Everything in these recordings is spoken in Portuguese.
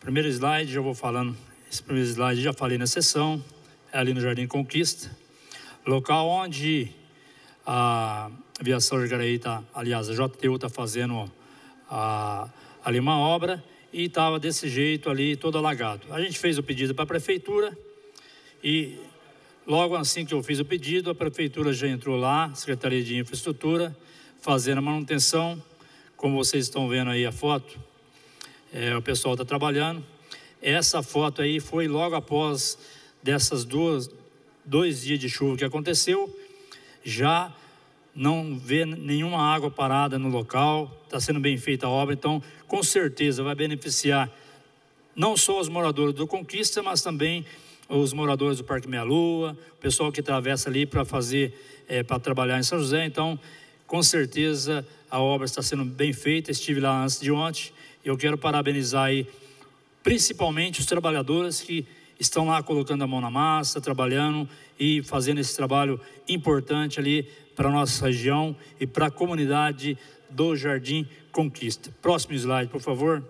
Primeiro slide, já vou falando. Esse primeiro slide já falei na sessão, é ali no Jardim Conquista, local onde a Aviação Jaraí está, aliás, a JTU está fazendo ali uma obra e estava desse jeito ali, todo alagado. A gente fez o pedido para a Prefeitura e logo assim que eu fiz o pedido, a Prefeitura já entrou lá, Secretaria de Infraestrutura, fazendo a manutenção. Como vocês estão vendo aí a foto, o pessoal está trabalhando. Essa foto aí foi logo após dessas dois dias de chuva que aconteceu. Já não vê nenhuma água parada no local, está sendo bem feita a obra, então com certeza vai beneficiar não só os moradores do Conquista, mas também os moradores do Parque Meia Lua, o pessoal que atravessa ali para para trabalhar em São José. Então, com certeza a obra está sendo bem feita. Estive lá antes de ontem e eu quero parabenizar aí principalmente os trabalhadores que estão lá colocando a mão na massa, trabalhando e fazendo esse trabalho importante ali para a nossa região e para a comunidade do Jardim Conquista. Próximo slide, por favor.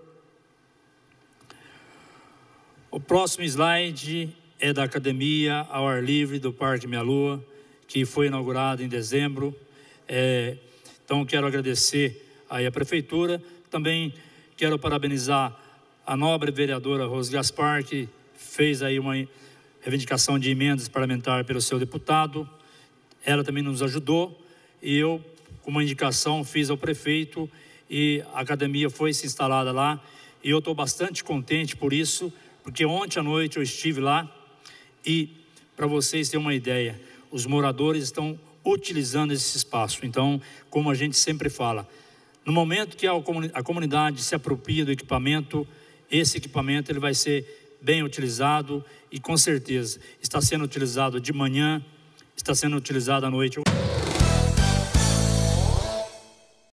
O próximo slide é da Academia ao Ar Livre do Parque Meia Lua, que foi inaugurado em dezembro. Então quero agradecer aí a Prefeitura, também quero parabenizar a nobre vereadora Rose Gaspar, que fez aí uma reivindicação de emendas parlamentares pelo seu deputado. Ela também nos ajudou e eu, com uma indicação, fiz ao prefeito e a academia foi se instalada lá. E eu estou bastante contente por isso, porque ontem à noite eu estive lá e, para vocês terem uma ideia, os moradores estão utilizando esse espaço. Então, como a gente sempre fala, no momento que a comunidade se apropria do equipamento, esse equipamento ele vai ser bem utilizado e com certeza está sendo utilizado de manhã, está sendo utilizado à noite.